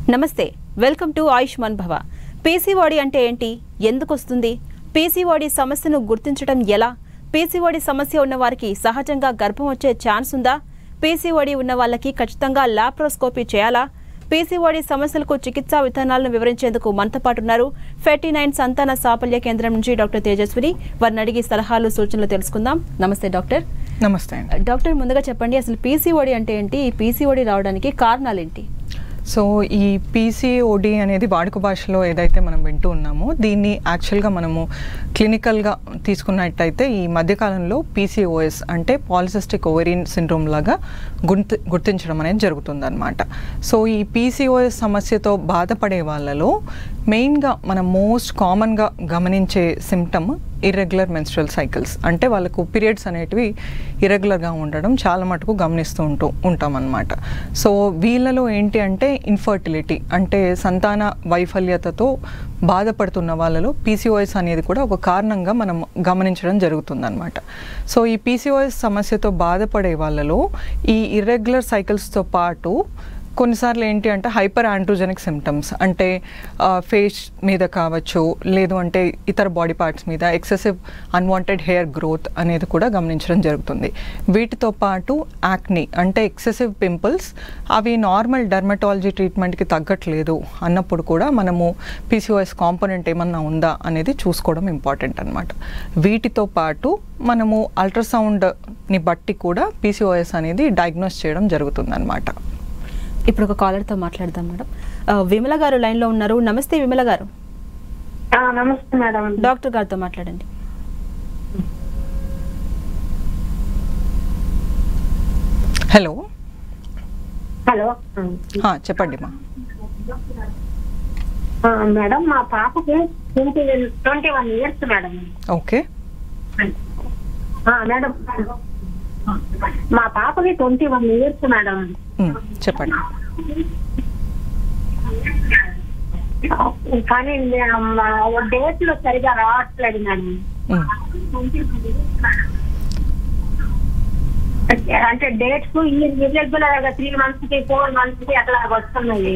నమస్తే, welcome to Ayushman భవ. PCOD అంటే ఏంటి, ఎందుకు వస్తుంది, పీసీఓడి సమస్యను గుర్తించడం ఎలా, పీసీఓడి సమస్య ఉన్న వారికి సహజంగా గర్భం వచ్చే ఛాన్స్ ఉందా, పీసీఓడి ఉన్న వాళ్ళకి ఖచ్చితంగా లాప్రోస్కోపీ చేయాలా, పీసీఓడి సమస్యలకు చికిత్సా విధానాలను వివరించేందుకు మనతో పాటు ఉన్నారు 49 సంతాన సాఫల్య కేంద్రం నుంచి డాక్టర్ తేజస్విని. వారిని అడిగి సలహాలు సూచనలు తెలుసుకుందాం. నమస్తే డాక్టర్. నమస్తే డాక్టర్, ముందుగా చెప్పండి, అసలు పీసీఓడి అంటే ఏంటి, ఈ పీసీఓడి రావడానికి కారణాలు ఏంటి? సో ఈ పీసీఓడి అనేది వాడుక భాషలో ఏదైతే మనం వింటూ ఉన్నామో దీన్ని యాక్చువల్గా మనము క్లినికల్గా తీసుకున్నట్టయితే ఈ మధ్యకాలంలో పీసీఓఎస్ అంటే పాలిసిస్టిక్ ఓవేరియన్ సిండ్రోమ్ లాగా గుర్తించడం అనేది జరుగుతుందన్నమాట. సో ఈ పీసీఓఎస్ సమస్యతో బాధపడే వాళ్ళలో మెయిన్గా మనం మోస్ట్ కామన్గా గమనించే సిమ్టమ్ ఇర్రెగ్యులర్ మెన్స్ట్రువల్ సైకిల్స్. అంటే వాళ్ళకు పీరియడ్స్ అనేటివి ఇర్రెగ్యులర్గా ఉండడం చాలా మటుకు గమనిస్తూ ఉంటాం అన్నమాట. సో వీళ్ళలో ఏంటి అంటే ఇన్ఫర్టిలిటీ అంటే సంతాన వైఫల్యతతో బాధపడుతున్న వాళ్ళలో పీసీఓఎస్ అనేది కూడా ఒక కారణంగా మనం గమనించడం జరుగుతుందన్నమాట. సో ఈ పీసీఓఎస్ సమస్యతో బాధపడే వాళ్ళలో ఈ ఇర్రెగ్యులర్ సైకిల్స్తో పాటు కొన్నిసార్లు ఏంటి అంటే హైపర్ ఆండ్రోజెనిక్ సిమ్టమ్స్ అంటే ఫేస్ మీద కావచ్చు, లేదు అంటే ఇతర బాడీ పార్ట్స్ మీద ఎక్సెసివ్ అన్వాంటెడ్ హెయిర్ గ్రోత్ అనేది కూడా గమనించడం జరుగుతుంది. వీటితో పాటు యాక్ని అంటే ఎక్సెసివ్ పింపుల్స్, అవి నార్మల్ డర్మటాలజీ ట్రీట్మెంట్కి తగ్గట్లేదు అన్నప్పుడు కూడా మనము పీసీఓఎస్ కాంపోనెంట్ ఏమన్నా ఉందా అనేది చూసుకోవడం ఇంపార్టెంట్ అనమాట. వీటితో పాటు మనము అల్ట్రాసౌండ్ని బట్టి కూడా పీసీఓఎస్ అనేది డయాగ్నోస్ చేయడం జరుగుతుందన్నమాట. ఇప్పుడు ఒక కాలర్తో మాట్లాడదాం మేడం. విమల గారు లైన్లో ఉన్నారు. నమస్తే విమల గారు. నమస్తే మేడం. డాక్టర్ గారితో మాట్లాడండి. హలో. హలో చెప్పండి మా. మేడం మా పాపకి 21 years మేడం. ఓకే మేడం మా పాపకి 21 years మేడం. చెప్పండి. కానీ డేట్లు సరిగా రావట్లేదు మేడం. అంటే డేట్స్ ఇర్రెగ్యులర్ గా 3 months కి 4 months కి అట్లా వస్తున్నాయి.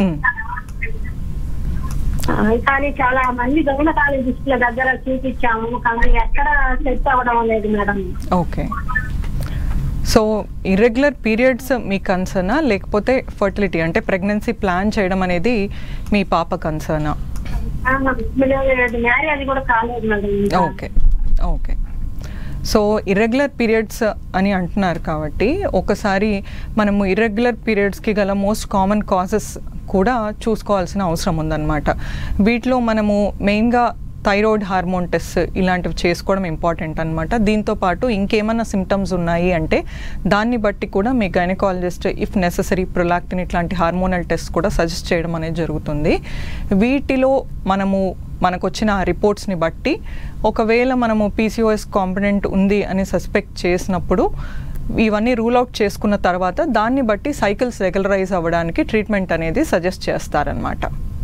కానీ చాలా మంది గైనకాలజిస్టుల దగ్గర చూపించాము, కానీ ఎక్కడ సెట్ అవ్వడం లేదు madam. Okay. So irregular periods మీ కన్సర్నా, లేకపోతే ఫర్టిలిటీ అంటే ప్రెగ్నెన్సీ ప్లాన్ చేయడం అనేది మీ పాప కన్సర్నా? మ్యారేజ్ కూడా కాలేదు madam. Okay okay. So irregular periods అని అంటున్నారు కాబట్టి ఒకసారి మనము ఇర్రెగ్యులర్ పీరియడ్స్కి గల మోస్ట్ కామన్ కాజెస్ కూడా చూసుకోవాల్సిన అవసరం ఉందన్నమాట. వీటిలో మనము మెయిన్గా థైరాయిడ్ హార్మోన్ టెస్ట్ ఇలాంటివి చేసుకోవడం ఇంపార్టెంట్ అనమాట. దీంతోపాటు ఇంకేమైనా సిమ్టమ్స్ ఉన్నాయి అంటే దాన్ని బట్టి కూడా మీ గైనకాలజిస్ట్ ఇఫ్ నెససరీ ప్రొలాక్టిన్ ఇట్లాంటి హార్మోనల్ టెస్ట్ కూడా సజెస్ట్ చేయడం అనేది జరుగుతుంది. వీటిలో మనకు వచ్చిన రిపోర్ట్స్ని బట్టి ఒకవేళ మనము పీసీఓఎస్ కాంపోనెంట్ ఉంది అని సస్పెక్ట్ చేసినప్పుడు ఇవన్నీ రూల్ అవుట్ చేసుకున్న తర్వాత దాన్ని బట్టి సైకిల్స్ రెగ్యులరైజ్ అవ్వడానికి ట్రీట్మెంట్ అనేది సజెస్ట్ చేస్తారనమాట.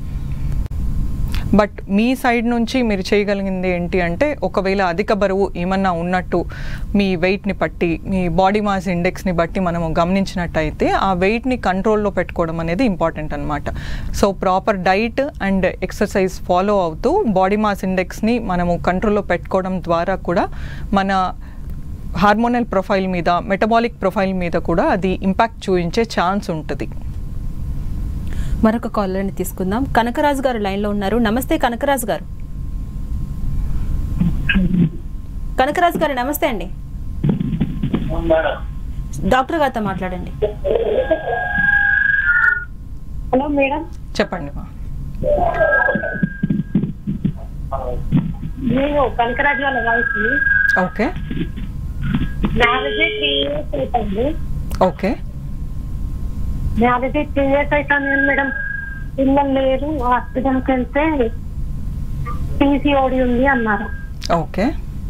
బట్ మీ సైడ్ నుంచి మీరు చేయగలిగింది ఏంటి అంటే ఒకవేళ అధిక బరువు ఏమన్నా ఉన్నట్టు మీ వెయిట్ని బట్టి, మీ బాడీ మాస్ ఇండెక్స్ని బట్టి మనము గమనించినట్టయితే ఆ వెయిట్ని కంట్రోల్లో పెట్టుకోవడం అనేది ఇంపార్టెంట్ అనమాట. So proper diet and exercise follow అవుతూ బాడీ మాస్ ఇండెక్స్ని మనము కంట్రోల్లో పెట్టుకోవడం ద్వారా కూడా మన హార్మోనల్ ప్రొఫైల్ మీద, మెటబాలిక్ ప్రొఫైల్ మీద కూడా అది ఇంపాక్ట్ చూపించే ఛాన్స్ ఉంటుంది. మరొక కాలర్ని తీసుకుందాం. కనకరాజు గారు లైన్లో ఉన్నారు. నమస్తే కనకరాజు గారు. కనకరాజు గారు నమస్తే అండి. డాక్టర్ గారితో మాట్లాడండి. Hello madam. చెప్పండి మా. నేను కనకరాజు వాళ్ళ వాయిస్. ఓకే. మ్యారేజ్ 3 years అవుతుంది. ఓకే. మ్యారేజ్ 3 years అవుతుంది మేడం. పిల్లలు లేరు. హాస్పిటల్కి వెళ్తే పీసీఓడి ఉంది అన్నారు. ఓకే.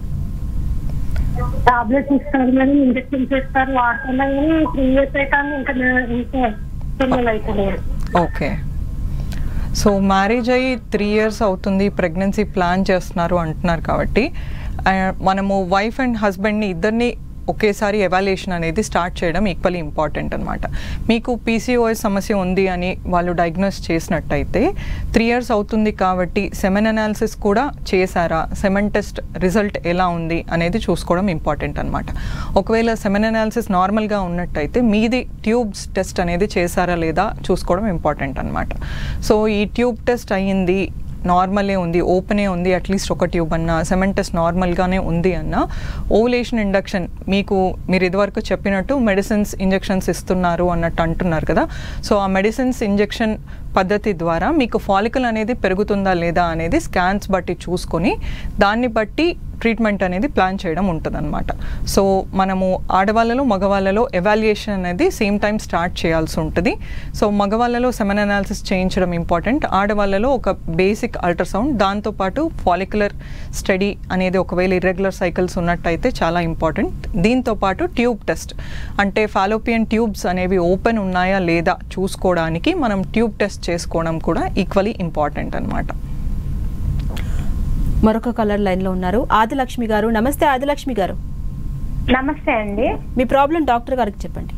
టాబ్లెట్స్ ఇస్తారు మేడం, ఇంజక్షన్స్ ఇస్తారు, వాడుతున్నాం. కానీ 3 years అవుతుంది, ఇంకా పిల్లలు అయితే లేరు. ఓకే. సో మ్యారేజ్ అయ్యి 3 years అవుతుంది, ప్రెగ్నెన్సీ ప్లాన్ చేస్తున్నారు అంటున్నారు కాబట్టి మనము వైఫ్ అండ్ హస్బెండ్ని ఇద్దరిని ఒకేసారి ఎవాల్యుయేషన్ అనేది స్టార్ట్ చేయడం ఈక్వల్లీ ఇంపార్టెంట్ అనమాట. మీకు పీసీఓఎస్ సమస్య ఉంది అని వాళ్ళు డయాగ్నోస్ చేసినట్టయితే 3 years అవుతుంది కాబట్టి సెమెన్ అనాలిసిస్ కూడా చేశారా, సెమెన్ టెస్ట్ రిజల్ట్ ఎలా ఉంది అనేది చూసుకోవడం ఇంపార్టెంట్ అనమాట. ఒకవేళ సెమెన్ అనాలిసిస్ నార్మల్గా ఉన్నట్టయితే మీది ట్యూబ్స్ టెస్ట్ అనేది చేశారా లేదా చూసుకోవడం ఇంపార్టెంట్ అనమాట. సో ఈ ట్యూబ్ టెస్ట్ అయ్యింది, నార్మలే ఉంది, ఓపెనే ఉంది, అట్లీస్ట్ ఒక ట్యూబ్ అన్నా, సెమెన్ టెస్ట్ నార్మల్గానే ఉంది అన్న ఓవులేషన్ ఇండక్షన్ మీరు ఇదివరకు చెప్పినట్టు మెడిసిన్స్ ఇంజెక్షన్స్ ఇస్తున్నారు అన్నట్టు అంటున్నారు కదా. సో ఆ మెడిసిన్స్ ఇంజెక్షన్ పద్ధతి ద్వారా మీకు ఫాలికల్ అనేది పెరుగుతుందా లేదా అనేది స్కాన్స్ బట్టి చూసుకొని దాన్ని బట్టి ట్రీట్మెంట్ అనేది ప్లాన్ చేయడం ఉంటుందన్నమాట. సో మనము ఆడవాళ్ళలో మగవాళ్ళలో ఎవాల్యుయేషన్ అనేది సేమ్ టైం స్టార్ట్ చేయాల్సి ఉంటుంది. సో మగవాళ్ళలో సెమెన్ అనాలిసిస్ చేయించడం ఇంపార్టెంట్, ఆడవాళ్ళలో ఒక బేసిక్ అల్ట్రాసౌండ్, దాంతోపాటు ఫాలిక్యులర్ స్టడీ అనేది ఒకవేళ ఇర్రెగ్యులర్ సైకిల్స్ ఉన్నట్టయితే చాలా ఇంపార్టెంట్. దీంతోపాటు ట్యూబ్ టెస్ట్ అంటే ఫాలోపియన్ ట్యూబ్స్ అనేవి ఓపెన్ ఉన్నాయా లేదా చూసుకోవడానికి మనం ట్యూబ్ టెస్ట్ చేసుకోవడం కూడా ఈక్వల్లీ ఇంపార్టెంట్ అనమాట. మరొక కలర్ లైన్ లో ఉన్నారు ఆదిలక్ష్మి గారు. నమస్తే ఆదిలక్ష్మి గారు. నమస్తే అండి. మీ ప్రాబ్లం డాక్టర్ గారికి చెప్పండి.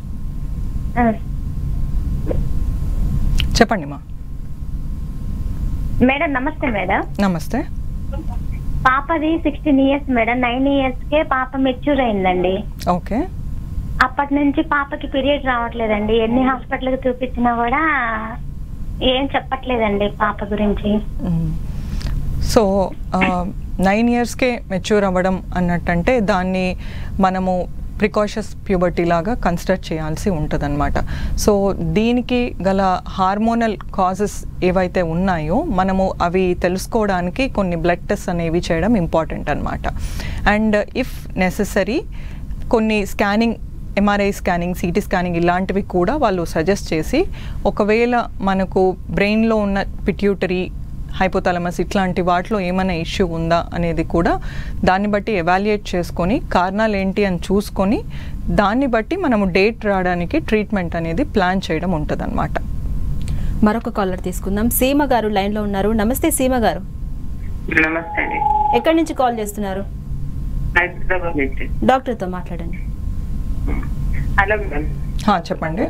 చెప్పండి మా మేడం. నమస్తే మేడం. నమస్తే. పాపది 16 years మేడం. 9 yearsకే పాప మెచ్యూర్ అయిందండి. ఓకే. అప్పటి నుంచి పాపకి పీరియడ్ రావట్లేదండి. ఎన్ని హాస్పిటల్కి చూపించినా కూడా ఏం చెప్పట్లేదండి పాప గురించి. సో 9 yearsకే మెచ్యూర్ అవ్వడం అన్నట్టంటే దాన్ని మనము ప్రికాషస్ ప్యూబర్టీ లాగా కన్సిడర్ చేయాల్సి ఉంటుంది అనమాట. సో దీనికి గల హార్మోనల్ కాజెస్ ఏవైతే ఉన్నాయో మనము అవి తెలుసుకోవడానికి కొన్ని బ్లడ్ టెస్ట్ అనేవి చేయడం ఇంపార్టెంట్ అనమాట. అండ్ ఇఫ్ నెససరీ కొన్ని scanning, MRI scanning, CT scanning ఇలాంటివి కూడా వాళ్ళు సజెస్ట్ చేసి ఒకవేళ మనకు బ్రెయిన్లో ఉన్న పిట్యూటరీ, హైపోథాలమస్ ఇట్లాంటి వాటిలో ఏమైనా ఇష్యూ ఉందా అనేది కూడా దాన్ని బట్టి ఎవాల్యుయేట్ చేసుకొని కారణాలు ఏంటి అని చూసుకొని దాన్ని బట్టి మనము డేట్ రావడానికి ట్రీట్మెంట్ అనేది ప్లాన్ చేయడం ఉంటుంది అనమాట. మరొక కాలర్ తీసుకుందాం. సీమ గారు లైన్ లో ఉన్నారు. నమస్తే సీమ గారు. నమస్తే అండి. ఎక్కడి నుంచి కాల్ చేస్తున్నారు? హైదరాబాద్ నుంచి. డాక్టర్తో మాట్లాడండి. Hello madam. చెప్పండి.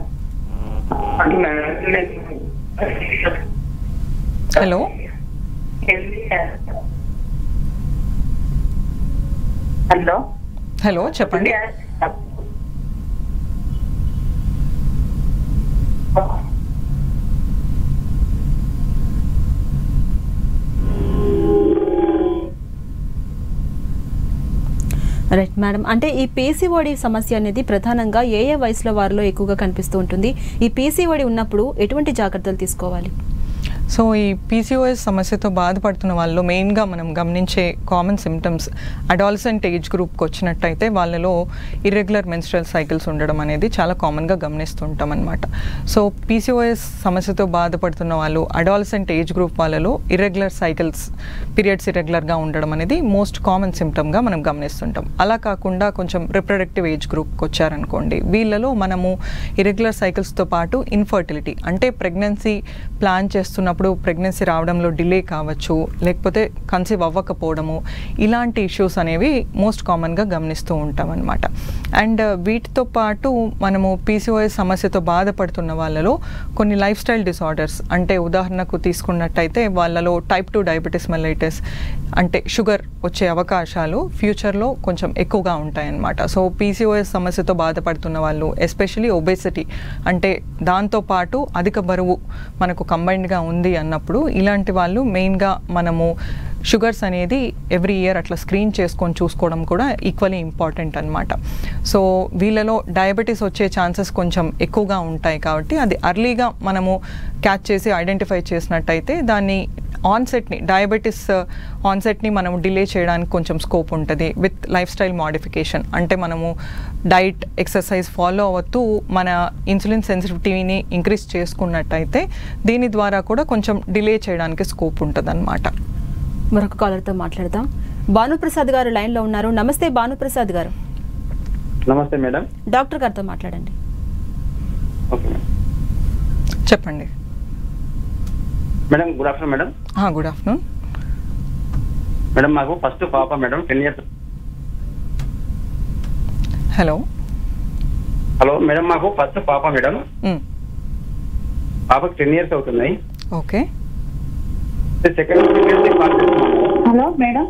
హలో. హలో. హలో చెప్పండి. Right madam. అంటే ఈ పీసీఓడి సమస్య అనేది ప్రధానంగా ఏ వయసులో వారిలో ఎక్కువగా కనిపిస్తూ ఉంటుంది? ఈ పీసీఓడి ఉన్నప్పుడు ఎటువంటి జాగ్రత్తలు తీసుకోవాలి? సో ఈ పీసీఓఎస్ సమస్యతో బాధపడుతున్న వాళ్ళు మెయిన్గా మనం గమనించే కామన్ సిమ్టమ్స్ అడాలసెంట్ ఏజ్ గ్రూప్కి వచ్చినట్టయితే వాళ్ళలో ఇర్రెగ్యులర్ మెన్స్ట్రల్ సైకిల్స్ ఉండడం అనేది చాలా కామన్గా గమనిస్తుంటాం అనమాట. సో పీసీఓఎస్ సమస్యతో బాధపడుతున్న వాళ్ళు అడాలసెంట్ ఏజ్ గ్రూప్ వాళ్ళలో ఇర్రెగ్యులర్ సైకిల్స్, పీరియడ్స్ ఇర్రెగ్యులర్గా ఉండడం అనేది మోస్ట్ కామన్ సిమ్టమ్గా మనం గమనిస్తుంటాం. అలా కాకుండా కొంచెం రిప్రొడక్టివ్ ఏజ్ గ్రూప్కి వచ్చారనుకోండి, వీళ్ళలో మనము ఇర్రెగ్యులర్ సైకిల్స్తో పాటు ఇన్ఫర్టిలిటీ అంటే ప్రెగ్నెన్సీ ప్లాన్ చేస్తున్నప్పుడు ప్రెగ్నెన్సీ రావడంలో డిలే కావచ్చు, లేకపోతే కన్సీవ్ అవ్వకపోవడము, ఇలాంటి ఇష్యూస్ అనేవి మోస్ట్ కామన్గా గమనిస్తూ ఉంటాం అనమాట. అండ్ వీటితో పాటు మనము పీసీఓఎస్ సమస్యతో బాధపడుతున్న వాళ్ళలో కొన్ని లైఫ్ స్టైల్ డిసార్డర్స్ అంటే ఉదాహరణకు తీసుకున్నట్టయితే వాళ్ళలో టైప్ 2 డయాబెటీస్ మెల్లైటిస్ అంటే షుగర్ వచ్చే అవకాశాలు ఫ్యూచర్లో కొంచెం ఎక్కువగా ఉంటాయన్నమాట. సో పీసీఓఎస్ సమస్యతో బాధపడుతున్న వాళ్ళు ఎస్పెషలీ ఒబేసిటీ అంటే దాంతోపాటు అధిక బరువు మనకు కంబైన్డ్గా ఉంది అన్నప్పుడు ఇలాంటి వాళ్ళు మెయిన్గా మనము షుగర్స్ అనేది ఎవ్రీ ఇయర్ అట్లా స్క్రీన్ చేసుకొని చూసుకోవడం కూడా ఈక్వల్లీ ఇంపార్టెంట్ అనమాట. సో వీళ్ళలో డయాబెటీస్ వచ్చే ఛాన్సెస్ కొంచెం ఎక్కువగా ఉంటాయి కాబట్టి అది అర్లీగా మనము క్యాచ్ చేసి ఐడెంటిఫై చేసినట్టయితే దాన్ని ఆన్సెట్ని, డయాబెటీస్ ఆన్సెట్ని మనము డిలే చేయడానికి కొంచెం స్కోప్ ఉంటుంది విత్ లైఫ్ స్టైల్ మోడిఫికేషన్. అంటే మనము డైట్, ఎక్సర్సైజ్ ఫాలో అవుతూ మన ఇన్సులిన్ సెన్సిటివిటీని ఇంక్రీజ్ చేసుకున్నట్టయితే దీని ద్వారా కూడా కొంచెం డిలే చేయడానికి స్కోప్ ఉంటుంది అన్నమాట. మరొక కాలర్తో మాట్లాడదాం. భానుప్రసాద్ గారు లైన్లో ఉన్నారు. నమస్తే భానుప్రసాద్ గారు. నమస్తే మేడం. డాక్టర్ గారితో మాట్లాడండి. చెప్పండి madam. Good afternoon madam. Good afternoon madam. మాకు ఫస్ట్ పాప madam 10 years. Hello hello madam, మాకు ఫస్ట్ పాప మేడం. పాపకు 10 years అవుతున్నాయి. Okay. Second hello madam.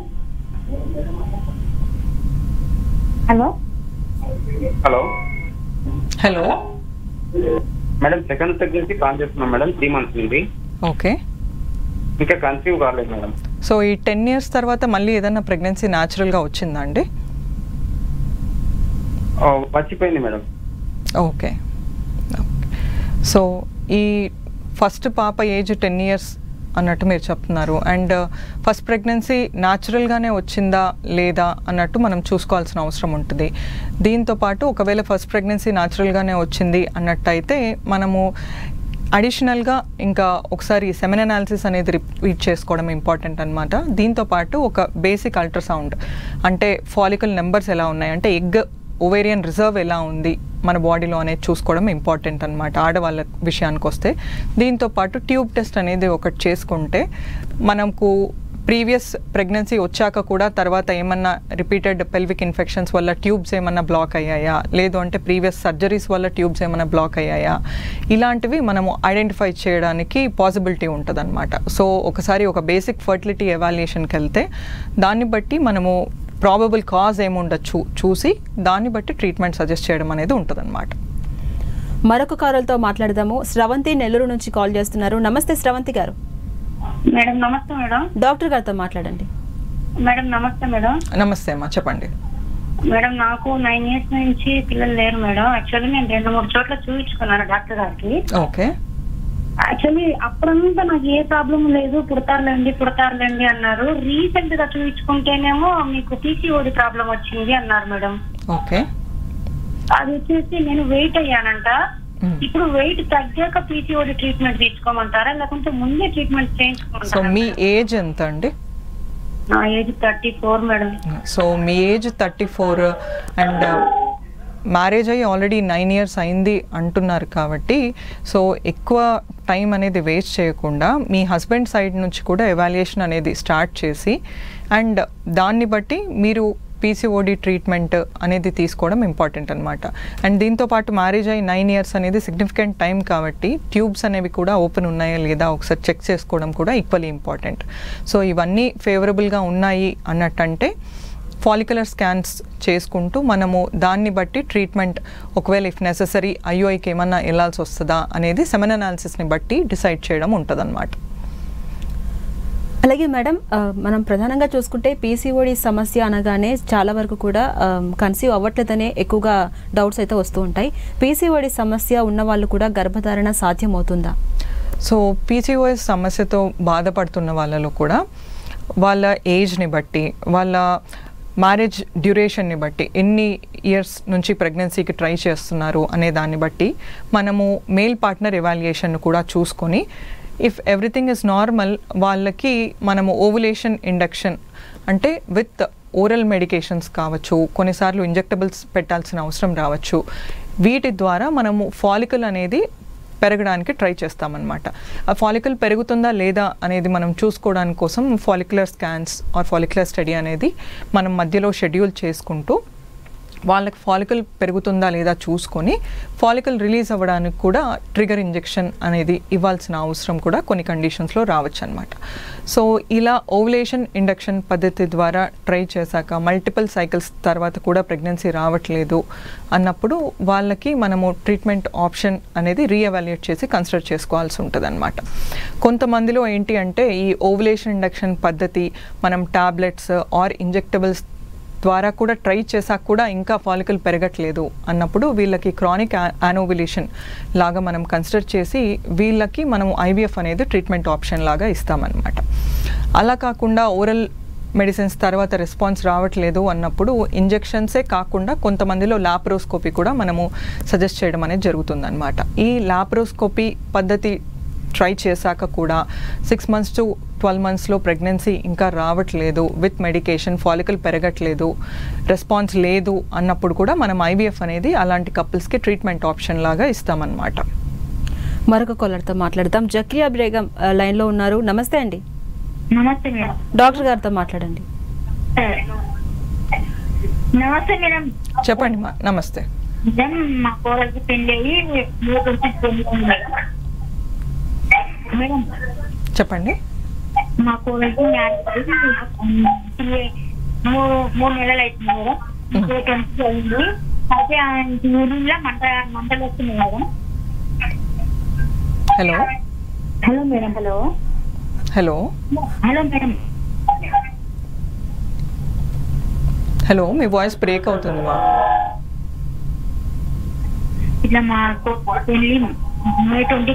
Hello hello hello madam, second pregnancy call చేస్తున్నాం మేడం, 3 months నుండి. ఓకే. ఇంకా కన్సీవ్ కాలేదు మేడం. సో ఈ 10 years తర్వాత మళ్ళీ ఏదైనా ప్రెగ్నెన్సీ న్యాచురల్గా వచ్చిందా అండి? మర్చిపోయింది మేడం. ఓకే. సో ఈ ఫస్ట్ పాప ఏజ్ 10 years అన్నట్టు మీరు చెప్తున్నారు. అండ్ ఫస్ట్ ప్రెగ్నెన్సీ న్యాచురల్గానే వచ్చిందా లేదా అన్నట్టు మనం చూసుకోవాల్సిన అవసరం ఉంటుంది. దీంతోపాటు ఒకవేళ ఫస్ట్ ప్రెగ్నెన్సీ న్యాచురల్గానే వచ్చింది అన్నట్టయితే మనము అడిషనల్గా ఇంకా ఒకసారి సెమెన్ అనాలిసిస్ అనేది రిపీట్ చేసుకోవడం ఇంపార్టెంట్ అనమాట. దీంతోపాటు ఒక బేసిక్ అల్ట్రాసౌండ్, అంటే ఫాలికల్ నెంబర్స్ ఎలా ఉన్నాయి, అంటే ఎగ్ ఓవేరియన్ రిజర్వ్ ఎలా ఉంది మన బాడీలో అనేది చూసుకోవడం ఇంపార్టెంట్ అనమాట ఆడవాళ్ళ విషయానికి వస్తే. దీంతోపాటు ట్యూబ్ టెస్ట్ అనేది ఒకటి చేసుకుంటే మనకు ప్రీవియస్ ప్రెగ్నెన్సీ వచ్చాక కూడా తర్వాత ఏమన్నా రిపీటెడ్ పెల్విక్ ఇన్ఫెక్షన్స్ వల్ల ట్యూబ్స్ ఏమన్నా బ్లాక్ అయ్యాయా, లేదు అంటే ప్రీవియస్ సర్జరీస్ వల్ల ట్యూబ్స్ ఏమన్నా బ్లాక్ అయ్యాయా, ఇలాంటివి మనము ఐడెంటిఫై చేయడానికి పాసిబిలిటీ ఉంటుంది అనమాట. సో ఒకసారి ఒక బేసిక్ ఫర్టిలిటీ ఎవాల్యుయేషన్కి వెళ్తే దాన్ని బట్టి మనము ప్రాబబుల్ కాజ్ ఏముండొచ్చు చూసి దాన్ని బట్టి ట్రీట్మెంట్ సజెస్ట్ చేయడం అనేది ఉంటుందన్నమాట. మరొక కారులతో మాట్లాడదాము. శ్రవంతి నెల్లూరు నుంచి కాల్ చేస్తున్నారు. నమస్తే శ్రవంతి గారు. మేడం నమస్తే మేడం. డాక్టర్ గారితో మాట్లాడండి. మేడం నమస్తే మేడం. నమస్తే అమ్మా, చెప్పండి. మేడం నాకు 9 years నుంచి పిల్లలు లేరు మేడం. యాక్చువల్లీ నేను 2-3 చోట్ల చూపించుకున్నాను డాక్టర్ గారికి. ఓకే. యాక్చువల్లీ అప్పుడంతా నాకు ఏ ప్రాబ్లం లేదు, పుడతారులేండి అన్నారు. రీసెంట్ గా చూపించుకుంటేనేమో మీకు పీసీఓడి ప్రాబ్లం వచ్చింది అన్నారు మేడం. ఓకే. అది వచ్చేసి నేను వెయిట్ అయ్యానంట. ఇప్పుడు వెయిట్ తగ్గాక పీసీఓడి ట్రీట్మెంట్ తీసుకోమంటారా, లేకుంటే ముందే ట్రీట్మెంట్ చేయించుకోమంటారా? సో మీ ఏజ్ ఎంత అండి? నా ఏజ్ 34 మేడం. సో మీ ఏజ్ 34 అండ్ మ్యారేజ్ అయ్యి ఆల్రెడీ 9 years అయింది అంటున్నారు కాబట్టి సో ఎక్కువ టైం అనేది వేస్ట్ చేయకుండా మీ హస్బెండ్ సైడ్ నుంచి కూడా ఎవాల్యుయేషన్ అనేది స్టార్ట్ చేసి అండ్ దాన్ని బట్టి మీరు పీసీఓడి ట్రీట్మెంట్ అనేది తీసుకోవడం ఇంపార్టెంట్ అనమాట. అండ్ దీంతోపాటు మ్యారేజ్ అయ్యి 9 years అనేది సిగ్నిఫికెంట్ టైం కాబట్టి ట్యూబ్స్ అనేవి కూడా ఓపెన్ ఉన్నాయా లేదా ఒకసారి చెక్ చేసుకోవడం కూడా ఈక్వల్లీ ఇంపార్టెంట్. సో ఇవన్నీ ఫేవరబుల్గా ఉన్నాయి అన్నట్టంటే ఫాలిక్యులర్ స్కాన్స్ చేసుకుంటూ మనము దాన్ని బట్టి ట్రీట్మెంట్ ఒకవేళ ఇఫ్ నెససరీ ఐఓఐకి ఏమన్నా వెళ్ళాల్సి వస్తుందా అనేది సెమెన్ అనాలిసిస్ని బట్టి డిసైడ్ చేయడం ఉంటుందన్నమాట. అలాగే మేడం, మనం ప్రధానంగా చూసుకుంటే పీసీఓడి సమస్య అనగానే చాలా వరకు కూడా కన్సీవ్ అవ్వట్లేదనే ఎక్కువగా డౌట్స్ అయితే వస్తూ ఉంటాయి. పీసీఓడి సమస్య ఉన్న వాళ్ళు కూడా గర్భధారణ సాధ్యమవుతుందా? సో పీసీఓఎస్ సమస్యతో బాధపడుతున్న వాళ్ళలో కూడా వాళ్ళ ఏజ్ని బట్టి, వాళ్ళ మ్యారేజ్ డ్యూరేషన్ని బట్టి, ఎన్ని ఇయర్స్ నుంచి ప్రెగ్నెన్సీకి ట్రై చేస్తున్నారు అనే దాన్ని బట్టి మనము మేల్ పార్ట్నర్ ఎవాల్యుయేషన్ కూడా చూసుకొని ఇఫ్ ఎవ్రీథింగ్ ఇస్ నార్మల్ వాళ్ళకి మనము ఓవులేషన్ ఇండక్షన్ అంటే విత్ ఓరల్ మెడికేషన్స్ కావచ్చు, కొన్నిసార్లు ఇంజెక్టబుల్స్ పెట్టాల్సిన అవసరం రావచ్చు. వీటి ద్వారా మనము ఫాలికల్ అనేది పెరగడానికి ట్రై చేస్తామన్నమాట. ఆ ఫాలికల్ పెరుగుతుందా లేదా అనేది మనం చూసుకోవడానికి కోసం follicular scans or follicular study అనేది మనం మధ్యలో షెడ్యూల్ చేసుకుంటూ వాళ్ళకి ఫాలికల్ పెరుగుతుందా లేదా చూసుకొని ఫాలికల్ రిలీజ్ అవ్వడానికి కూడా ట్రిగర్ ఇంజెక్షన్ అనేది ఇవ్వాల్సిన అవసరం కూడా కొన్ని కండిషన్స్లో రావచ్చు అనమాట. సో ఇలా ఓవులేషన్ ఇండక్షన్ పద్ధతి ద్వారా ట్రై చేశాక మల్టిపుల్ సైకిల్స్ తర్వాత కూడా ప్రెగ్నెన్సీ రావట్లేదు అన్నప్పుడు వాళ్ళకి మనము ట్రీట్మెంట్ ఆప్షన్ అనేది రీఎవాల్యుయేట్ చేసి కన్సిడర్ చేసుకోవాల్సి ఉంటుంది అనమాట. కొంతమందిలో ఏంటి అంటే ఈ ఓవులేషన్ ఇండక్షన్ పద్ధతి మనం టాబ్లెట్స్ ఆర్ ఇంజెక్టబుల్స్ ద్వారా కూడా ట్రై చేశాక కూడా ఇంకా ఫాలికల్ పెరగట్లేదు అన్నప్పుడు వీళ్ళకి క్రానిక్ యానోవులేషన్ లాగా మనం కన్సిడర్ చేసి వీళ్ళకి మనం ఐవీఎఫ్ అనేది ట్రీట్మెంట్ ఆప్షన్ లాగా ఇస్తామన్నమాట. అలా కాకుండా ఓరల్ మెడిసిన్స్ తర్వాత రెస్పాన్స్ రావట్లేదు అన్నప్పుడు ఇంజెక్షన్సే కాకుండా కొంతమందిలో లాప్రోస్కోపీ కూడా మనము సజెస్ట్ చేయడం అనేది జరుగుతుందన్నమాట. ఈ లాప్రోస్కోపీ పద్ధతి ట్రై చేశాక కూడా 6 months to 12 monthsలో ప్రెగ్నెన్సీ ఇంకా రావట్లేదు, విత్ మెడికేషన్ ఫాలికల్ పెరగట్లేదు, రెస్పాన్స్ లేదు అన్నప్పుడు కూడా మనం ఐవీఎఫ్ అనేది అలాంటి కపుల్స్కి ట్రీట్మెంట్ ఆప్షన్ లాగా ఇస్తామన్నమాట. మరొక కాలర్తో మాట్లాడదాం. జకియా బేగం లైన్లో ఉన్నారు. నమస్తే అండి. నమస్తే మేడం. డాక్టర్ గారితో మాట్లాడండి. నమస్తే మేడం. చెప్పండి మా నమస్తే. మేడం మా కోడలికి పెళ్లి అయ్యి 3 మేడం. చెప్పండి. మా కోడలికి మ్యారేజ్ 3 నెలలు అవుతుంది మేడం. 20 అయింది. అయితే ఊరిలో మంటలు వస్తున్నాయి madam. Hello hello madam. Hello hello hello madam. Hello, మీ వాయిస్ బ్రేక్ అవుతుంది మా. ఇట్లా మా పెళ్లి May 20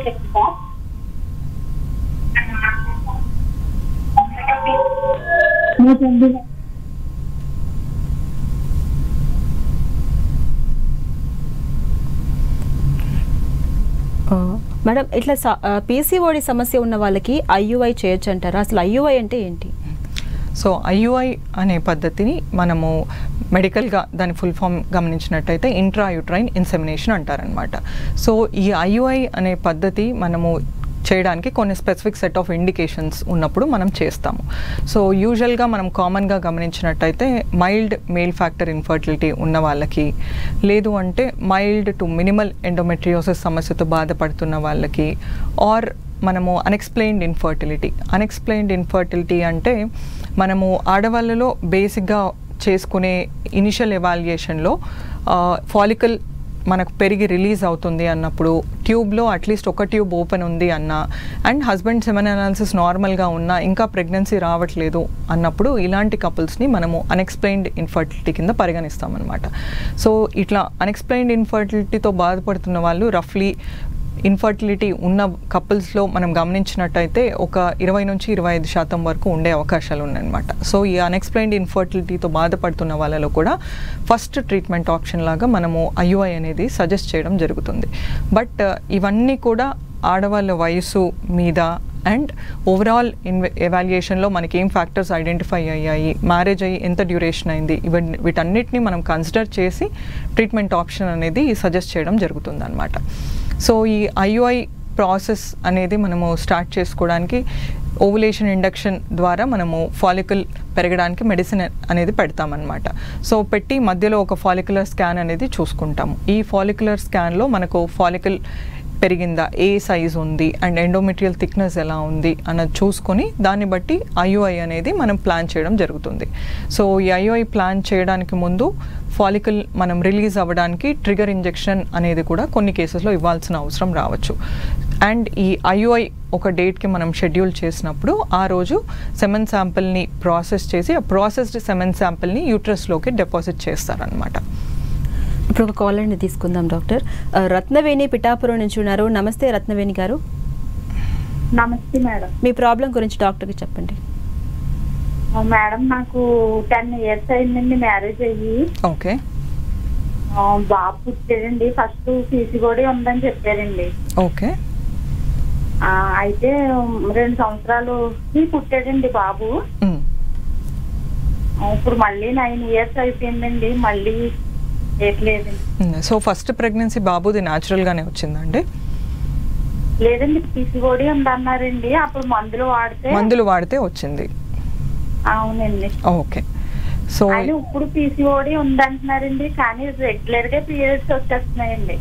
మేడం, ఇట్లా పీసీఓడి సమస్య ఉన్న వాళ్ళకి ఐయుఐ చేయొచ్చు అంటారా? అసలు ఐయుఐ అంటే ఏంటి? సో ఐయుఐ అనే పద్ధతిని మనము మెడికల్గా దాని ఫుల్ ఫామ్ గమనించినట్టయితే ఇంట్రాయూట్రైన్ ఇన్సెమినేషన్ అంటారనమాట. సో ఈ ఐయుఐ అనే పద్ధతి మనము చేయడానికి కొన్ని స్పెసిఫిక్ సెట్ ఆఫ్ ఇండికేషన్స్ ఉన్నప్పుడు మనం చేస్తాము. సో యూజువల్గా మనం కామన్గా గమనించినట్టయితే మైల్డ్ మేల్ ఫ్యాక్టర్ ఇన్ఫర్టిలిటీ ఉన్న వాళ్ళకి, లేదు అంటే మైల్డ్ టు మినిమల్ ఎండోమెట్రియోసిస్ సమస్యతో బాధపడుతున్న వాళ్ళకి, ఆర్ మనము అన్ఎక్స్ప్లెయిన్డ్ ఇన్ఫర్టిలిటీ అంటే మనము ఆడవాళ్ళలో బేసిక్గా చేసుకునే ఇనిషియల్ ఎవాల్యుయేషన్లో ఫాలికల్ మనకు పెరిగి రిలీజ్ అవుతుంది అన్నప్పుడు, ట్యూబ్లో అట్లీస్ట్ ఒక ట్యూబ్ ఓపెన్ ఉంది అన్న, అండ్ హస్బెండ్ సెమెన్ అనాలిసిస్ నార్మల్గా ఉన్నా ఇంకా ప్రెగ్నెన్సీ రావట్లేదు అన్నప్పుడు ఇలాంటి కపుల్స్ని మనము అన్ఎక్స్ప్లెయిన్డ్ ఇన్ఫర్టిలిటీ కింద పరిగణిస్తామన్నమాట. సో ఇట్లా అన్ఎక్స్ప్లెయిన్డ్ ఇన్ఫర్టిలిటీతో బాధపడుతున్న వాళ్ళు రఫ్లీ ఇన్ఫర్టిలిటీ ఉన్న కపుల్స్లో మనం గమనించినట్టయితే ఒక 20-25% వరకు ఉండే అవకాశాలు ఉన్నాయన్నమాట. సో ఈ అన్ఎక్స్ప్లెయిన్డ్ ఇన్ఫర్టిలిటీతో బాధపడుతున్న వాళ్ళలో కూడా ఫస్ట్ ట్రీట్మెంట్ ఆప్షన్ లాగా మనము ఐయుఐ అనేది సజెస్ట్ చేయడం జరుగుతుంది. బట్ ఇవన్నీ కూడా ఆడవాళ్ళ వయసు మీద అండ్ ఓవరాల్ ఎవాల్యుయేషన్లో మనకి ఏం ఫ్యాక్టర్స్ ఐడెంటిఫై అయ్యాయి, మ్యారేజ్ అయ్యి ఎంత డ్యూరేషన్ అయింది, వీటన్నిటిని మనం కన్సిడర్ చేసి ట్రీట్మెంట్ ఆప్షన్ అనేది సజెస్ట్ చేయడం జరుగుతుంది అన్నమాట. సో ఈ ఐయుఐ ప్రాసెస్ అనేది మనము స్టార్ట్ చేసుకోవడానికి ఓవులేషన్ ఇండక్షన్ ద్వారా మనము ఫాలికల్ పెరగడానికి మెడిసిన్ అనేది పెడతామన్నమాట. సో పెట్టి మధ్యలో ఒక ఫాలిక్యులర్ స్కాన్ అనేది చూసుకుంటాము. ఈ ఫాలిక్యులర్ స్కాన్లో మనకు ఫాలికల్ పెరిగిందా, ఏ సైజ్ ఉంది, అండ్ ఎండోమెట్రియల్ థిక్నెస్ ఎలా ఉంది అన్నది చూసుకొని దాన్ని బట్టి ఐయుఐ అనేది మనం ప్లాన్ చేయడం జరుగుతుంది. సో ఈ ఐయుఐ ప్లాన్ చేయడానికి ముందు ఫాలికల్ మనం రిలీజ్ అవ్వడానికి ట్రిగర్ ఇంజెక్షన్ అనేది కూడా కొన్ని కేసెస్లో ఇవ్వాల్సిన అవసరం రావచ్చు. అండ్ ఈ ఐయుఐ ఒక డేట్కి మనం షెడ్యూల్ చేసినప్పుడు ఆ రోజు సెమెన్ శాంపిల్ని ప్రాసెస్ చేసి ఆ ప్రాసెస్డ్ సెమెన్ శాంపిల్ని యూట్రస్లోకి డిపాజిట్ చేస్తారనమాట. ఇప్పుడు ఒక కాలర్ని తీసుకుందాం డాక్టర్. రత్నవేణి పిఠాపురం నుంచి ఉన్నారు. నమస్తే రత్నవేణి గారు. నమస్తే మేడం. మీ ప్రాబ్లం గురించి డాక్టర్కి చెప్పండి. మేడం నాకు 10 years అయిందండి మ్యారేజ్ అయ్యి. ఓకే. బాబు పుట్టాడండి. ఫస్ట్ పీసీఓడి ఉందని చెప్పారండి. ఓకే. అయితే 2 సంవత్సరాలకి పుట్టాడండి బాబు. ఇప్పుడు మళ్ళీ 9 years అయిపోయిందండి, మళ్ళీ లేదండి. సో ఫస్ట్ ప్రెగ్నెన్సీ బాబుది న్యాచురల్గానే వచ్చిందండి? లేదండి, పీసీఓడి ఉందన్నారండి. అప్పుడు మందులు వాడితే వచ్చింది. అవునండి. ఓకే. సో ఇప్పుడు పీసీఓడి ఉందంటున్నారండి, కానీ రెగ్యులర్ గా పీరియడ్స్ వచ్చేస్తున్నాయండి.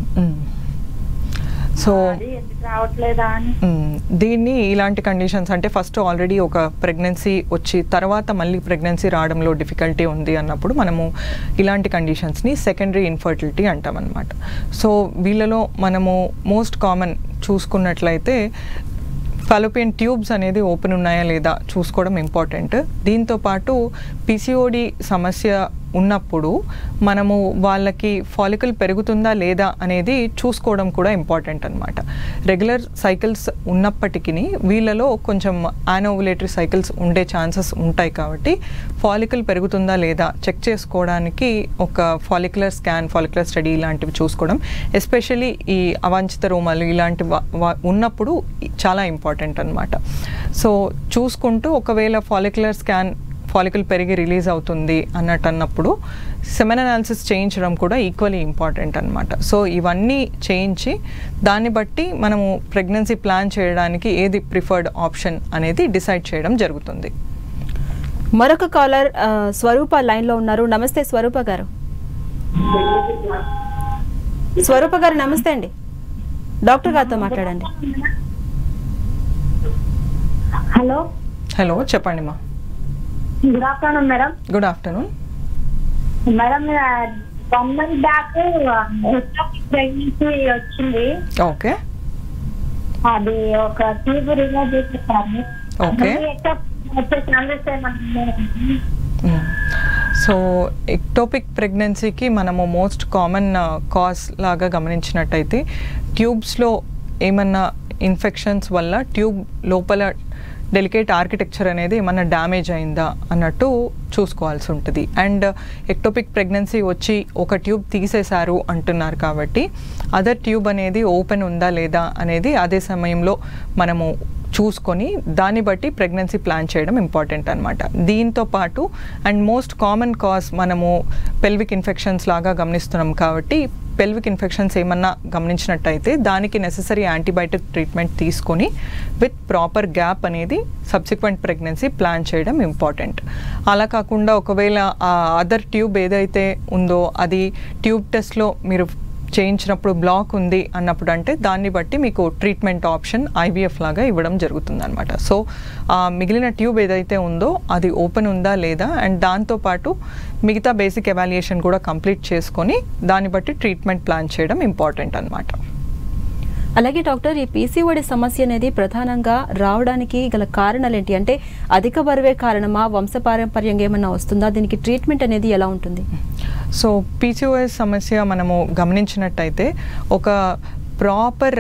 సో ఎందుకు రావట్లేదా అని. దీన్ని ఇలాంటి కండిషన్స్ అంటే ఫస్ట్ ఆల్రెడీ ఒక ప్రెగ్నెన్సీ వచ్చి తర్వాత మళ్ళీ ప్రెగ్నెన్సీ రావడంలో డిఫికల్టీ ఉంది అన్నప్పుడు మనము ఇలాంటి కండిషన్స్ని సెకండరీ ఇన్ఫర్టిలిటీ అంటామన్నమాట. సో వీళ్ళలో మనము మోస్ట్ కామన్ చూసుకున్నట్లయితే ఫాలోపియన్ ట్యూబ్స్ అనేది ఓపెన్ ఉన్నాయా లేదా చూసుకోవడం ఇంపార్టెంట్. దీంతోపాటు పీసీఓడి సమస్య ఉన్నప్పుడు మనము వాళ్ళకి ఫాలికల్ పెరుగుతుందా లేదా అనేది చూసుకోవడం కూడా ఇంపార్టెంట్ అనమాట. రెగ్యులర్ సైకిల్స్ ఉన్నప్పటికీ వీళ్ళలో కొంచెం యానోవులేటరీ సైకిల్స్ ఉండే ఛాన్సెస్ ఉంటాయి కాబట్టి ఫాలికల్ పెరుగుతుందా లేదా చెక్ చేసుకోవడానికి ఒక ఫాలిక్యులర్ స్కాన్, ఫాలిక్యులర్ స్టడీ ఇలాంటివి చూసుకోవడం, ఎస్పెషల్లీ ఈ అవాంఛిత రోమాలు ఇలాంటి ఉన్నప్పుడు చాలా ఇంపార్టెంట్ అనమాట. సో చూసుకుంటూ ఒకవేళ ఫాలికల్ పెరిగి రిలీజ్ అవుతుంది అన్నప్పుడు సెమెన్ అనాలిసిస్ చేయించడం కూడా ఈక్వల్లీ ఇంపార్టెంట్ అనమాట. సో ఇవన్నీ చేయించి దాన్ని బట్టి మనము ప్రెగ్నెన్సీ ప్లాన్ చేయడానికి ఏది ప్రిఫర్డ్ ఆప్షన్ అనేది డిసైడ్ చేయడం జరుగుతుంది. మరొక కాలర్ స్వరూప లైన్ లో ఉన్నారు. నమస్తే స్వరూప గారు. స్వరూప గారు నమస్తే అండి. డాక్టర్ గారితో మాట్లాడండి. హలో హలో, చెప్పండి మా. Good afternoon madam. Good afternoon madam, 1 month back pregnancy వచ్చింది. ఓకే అది ఒక ట్యూబ్ రిమూవ్ చేసేసాను. ఓకే. సో ఎక్టోపిక్ ప్రెగ్నెన్సీకి మనము మోస్ట్ కామన్ కాజ్ లాగా గమనించినట్టయితే ట్యూబ్స్లో ఏమన్నా ఇన్ఫెక్షన్స్ వల్ల ట్యూబ్ లోపల డెలికేట్ ఆర్కిటెక్చర్ అనేది ఏమన్నా డ్యామేజ్ అయిందా అన్నట్టు చూసుకోవాల్సి ఉంటుంది. అండ్ ఎక్టోపిక్ ప్రెగ్నెన్సీ వచ్చి ఒక ట్యూబ్ తీసేశారు అంటున్నారు కాబట్టి అదర్ ట్యూబ్ అనేది ఓపెన్ ఉందా లేదా అనేది అదే సమయంలో మనము చూసుకొని దాన్ని బట్టి ప్రెగ్నెన్సీ ప్లాన్ చేయడం ఇంపార్టెంట్ అనమాట. దీంతో పాటు అండ్ మోస్ట్ కామన్ కాజ్ మనము పెల్విక్ ఇన్ఫెక్షన్స్ లాగా గమనిస్తున్నాం కాబట్టి పెల్విక్ ఇన్ఫెక్షన్స్ ఏమన్నా గమనించినట్టయితే దానికి నెససరీ యాంటీబయాటిక్ ట్రీట్మెంట్ తీసుకొని విత్ ప్రాపర్ గ్యాప్ అనేది సబ్సిక్వెంట్ ప్రెగ్నెన్సీ ప్లాన్ చేయడం ఇంపార్టెంట్. అలా కాకుండా ఒకవేళ ఆ అదర్ ట్యూబ్ ఏదైతే ఉందో అది ట్యూబ్ టెస్ట్లో మీరు చేయించినప్పుడు బ్లాక్ ఉంది అన్నప్పుడు అంటే దాన్ని బట్టి మీకు ట్రీట్మెంట్ ఆప్షన్ ఐవీఎఫ్ లాగా ఇవ్వడం జరుగుతుంది అనమాట. సో మిగిలిన ట్యూబ్ ఏదైతే ఉందో అది ఓపెన్ ఉందా లేదా అండ్ దాంతోపాటు మిగతా బేసిక్ ఎవాల్యుయేషన్ కూడా కంప్లీట్ చేసుకొని దాన్ని బట్టి ట్రీట్మెంట్ ప్లాన్ చేయడం ఇంపార్టెంట్ అనమాట. అలాగే డాక్టర్, ఈ పీసీఓడి సమస్య అనేది ప్రధానంగా రావడానికి గల కారణాలు ఏంటి? అంటే అధిక బరువే కారణమా, వంశపారంపర్యంగా ఏమన్నా వస్తుందా? దీనికి ట్రీట్మెంట్ అనేది ఎలా ఉంటుంది? సో పీసీఓఎస్ సమస్య మనము గమనించినట్టయితే ఒక ప్రాపర్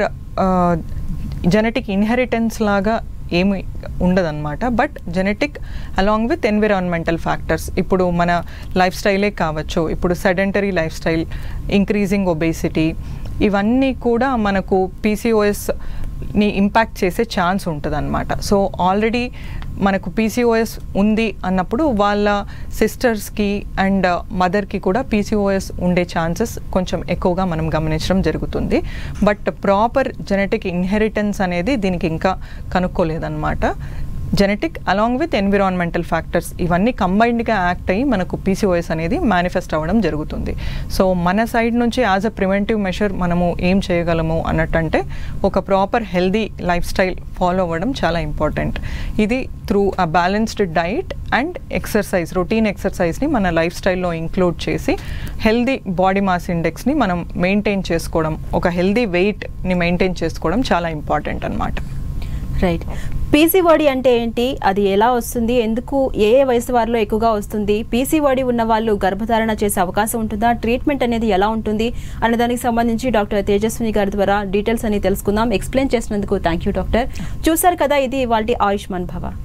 జెనెటిక్ ఇన్హెరిటెన్స్ లాగా ఏమి ఉండదన్నమాట. But genetic along with environmental factors, ఇప్పుడు మన లైఫ్ స్టైలే కావచ్చు, ఇప్పుడు sedentary life style, increasing obesity, ఇవన్నీ కూడా మనకు పీసీఓఎస్ని ఇంపాక్ట్ చేసే ఛాన్స్ ఉంటుంది అనమాట. సో ఆల్రెడీ మనకు పీసీఓఎస్ ఉంది అన్నప్పుడు వాళ్ళ సిస్టర్స్కి అండ్ మదర్కి కూడా పీసీఓఎస్ ఉండే ఛాన్సెస్ కొంచెం ఎక్కువగా మనం గమనించడం జరుగుతుంది. బట్ ప్రాపర్ జెనెటిక్ ఇన్హెరిటెన్స్ అనేది దీనికి ఇంకా కనుక్కోలేదన్నమాట. Genetic along with environmental factors ఇవన్నీ కంబైన్డ్గా యాక్ట్ అయ్యి మనకు పీసీఓఎస్ అనేది మేనిఫెస్ట్ అవ్వడం జరుగుతుంది. సో మన సైడ్ నుంచి యాజ్ అ ప్రివెంటివ్ మెషర్ మనము ఏం చేయగలము అన్నట్టంటే ఒక proper healthy life style follow అవ్వడం చాలా ఇంపార్టెంట్. ఇది through a balanced diet and exercise, routine ఎక్సర్సైజ్ని మన లైఫ్ స్టైల్లో ఇంక్లూడ్ చేసి హెల్దీ బాడీ మాస్ ఇండెక్స్ని మనం మెయింటైన్ చేసుకోవడం, ఒక హెల్దీ వెయిట్ని మెయింటైన్ చేసుకోవడం చాలా ఇంపార్టెంట్ అనమాట. రైట్. పీసీఓడి అంటే ఏంటి, అది ఎలా వస్తుంది, ఎందుకు ఏ వయసు వారిలో ఎక్కువగా వస్తుంది, పీసీఓడి ఉన్న వాళ్ళు గర్భధారణ చేసే అవకాశం ఉంటుందా, ట్రీట్మెంట్ అనేది ఎలా ఉంటుంది అనే దానికి సంబంధించి డాక్టర్ తేజస్విని గారి ద్వారా డీటెయిల్స్ అని తెలుసుకుందాం. ఎక్స్ప్లెయిన్ చేసినందుకు థ్యాంక్ యూ డాక్టర్. చూసారు కదా, ఇది ఇవాల్టి ఆయుష్మాన్ భవ.